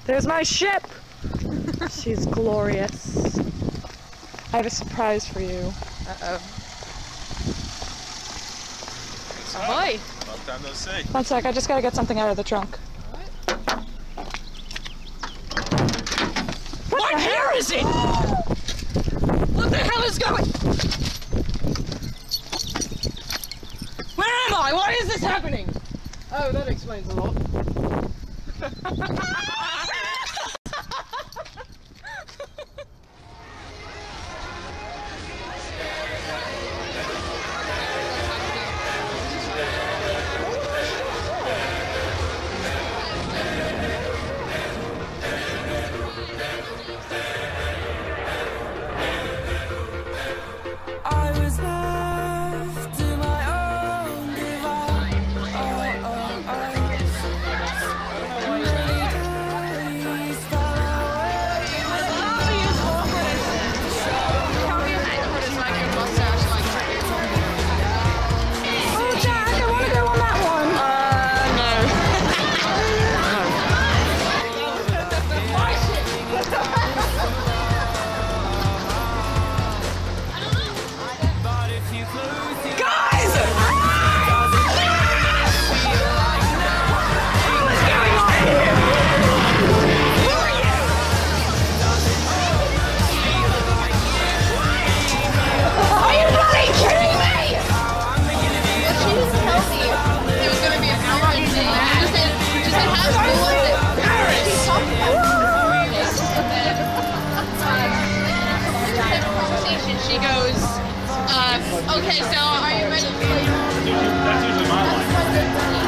There's my ship! She's glorious. I have a surprise for you. Uh-oh. Ahoy! Long time no see. One sec, I just gotta get something out of the trunk. What the hell is it? What the hell is going? Where am I? Why is this happening? Oh, that explains a lot. She goes, okay, so are you ready? That's usually my line.